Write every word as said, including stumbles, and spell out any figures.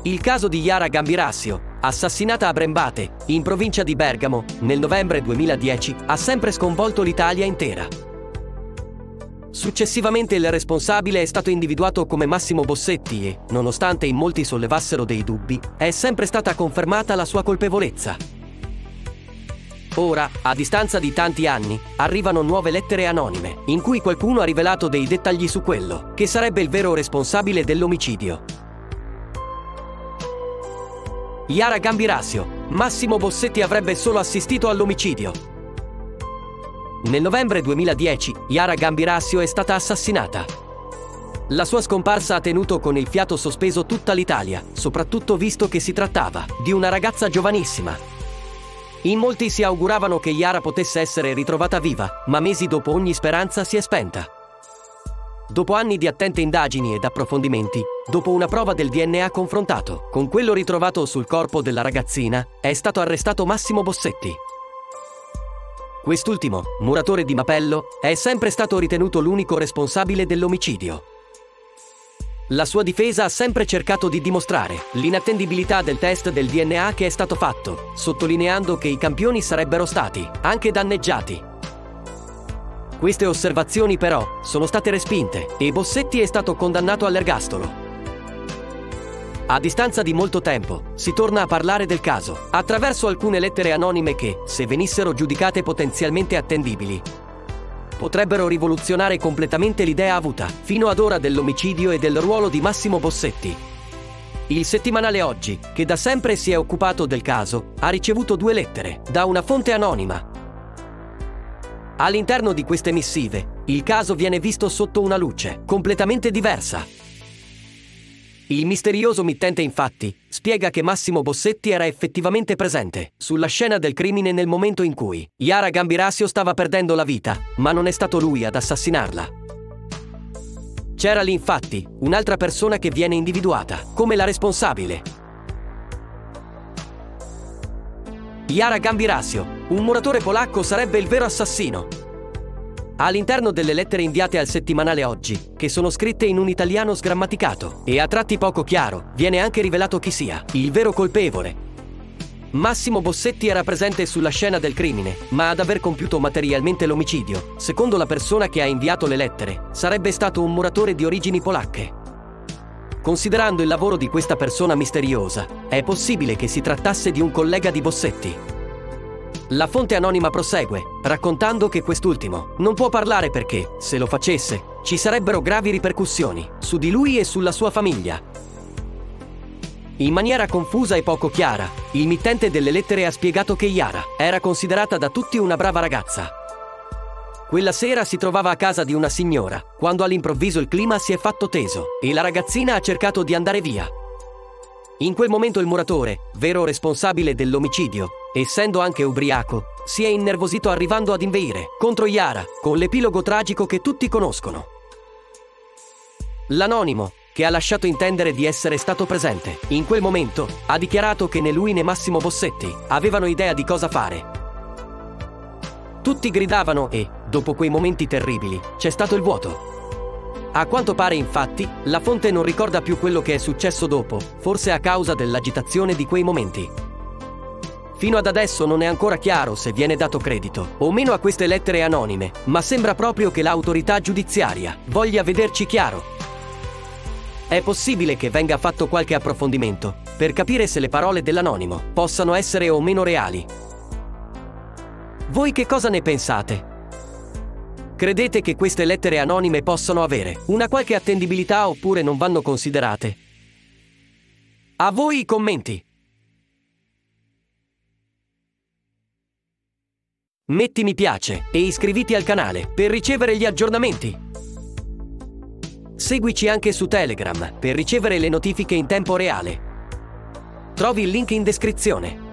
Il caso di Yara Gambirasio, assassinata a Brembate, in provincia di Bergamo, nel novembre duemiladieci, ha sempre sconvolto l'Italia intera. Successivamente il responsabile è stato individuato come Massimo Bossetti e, nonostante in molti sollevassero dei dubbi, è sempre stata confermata la sua colpevolezza. Ora, a distanza di tanti anni, arrivano nuove lettere anonime, in cui qualcuno ha rivelato dei dettagli su quello che sarebbe il vero responsabile dell'omicidio. Yara Gambirasio, Massimo Bossetti avrebbe solo assistito all'omicidio. Nel novembre duemiladieci, Yara Gambirasio è stata assassinata. La sua scomparsa ha tenuto con il fiato sospeso tutta l'Italia, soprattutto visto che si trattava di una ragazza giovanissima. In molti si auguravano che Yara potesse essere ritrovata viva, ma mesi dopo ogni speranza si è spenta. Dopo anni di attente indagini ed approfondimenti, dopo una prova del D N A confrontato con quello ritrovato sul corpo della ragazzina, è stato arrestato Massimo Bossetti. Quest'ultimo, muratore di Mapello, è sempre stato ritenuto l'unico responsabile dell'omicidio. La sua difesa ha sempre cercato di dimostrare l'inattendibilità del test del D N A che è stato fatto, sottolineando che i campioni sarebbero stati anche danneggiati. Queste osservazioni però sono state respinte e Bossetti è stato condannato all'ergastolo. A distanza di molto tempo, si torna a parlare del caso, attraverso alcune lettere anonime che, se venissero giudicate potenzialmente attendibili, potrebbero rivoluzionare completamente l'idea avuta fino ad ora dell'omicidio e del ruolo di Massimo Bossetti. Il settimanale Oggi, che da sempre si è occupato del caso, ha ricevuto due lettere da una fonte anonima. All'interno di queste missive, il caso viene visto sotto una luce completamente diversa. Il misterioso mittente infatti spiega che Massimo Bossetti era effettivamente presente sulla scena del crimine nel momento in cui Yara Gambirasio stava perdendo la vita, ma non è stato lui ad assassinarla. C'era lì infatti un'altra persona che viene individuata come la responsabile. Yara Gambirasio, un muratore polacco, sarebbe il vero assassino. All'interno delle lettere inviate al settimanale Oggi, che sono scritte in un italiano sgrammaticato e a tratti poco chiaro, viene anche rivelato chi sia il vero colpevole. Massimo Bossetti era presente sulla scena del crimine, ma ad aver compiuto materialmente l'omicidio, secondo la persona che ha inviato le lettere, sarebbe stato un muratore di origini polacche. Considerando il lavoro di questa persona misteriosa, è possibile che si trattasse di un collega di Bossetti. La fonte anonima prosegue, raccontando che quest'ultimo non può parlare perché, se lo facesse, ci sarebbero gravi ripercussioni su di lui e sulla sua famiglia. In maniera confusa e poco chiara, il mittente delle lettere ha spiegato che Yara era considerata da tutti una brava ragazza. Quella sera si trovava a casa di una signora, quando all'improvviso il clima si è fatto teso e la ragazzina ha cercato di andare via. In quel momento il muratore, vero responsabile dell'omicidio, essendo anche ubriaco, si è innervosito arrivando ad inveire contro Yara, con l'epilogo tragico che tutti conoscono. L'anonimo, che ha lasciato intendere di essere stato presente in quel momento, ha dichiarato che né lui né Massimo Bossetti avevano idea di cosa fare. Tutti gridavano e, dopo quei momenti terribili, c'è stato il vuoto. A quanto pare, infatti, la fonte non ricorda più quello che è successo dopo, forse a causa dell'agitazione di quei momenti. Fino ad adesso non è ancora chiaro se viene dato credito o meno a queste lettere anonime, ma sembra proprio che l'autorità giudiziaria voglia vederci chiaro. È possibile che venga fatto qualche approfondimento per capire se le parole dell'anonimo possano essere o meno reali. Voi che cosa ne pensate? Credete che queste lettere anonime possano avere una qualche attendibilità oppure non vanno considerate? A voi i commenti! Metti mi piace e iscriviti al canale per ricevere gli aggiornamenti. Seguici anche su Telegram per ricevere le notifiche in tempo reale. Trovi il link in descrizione.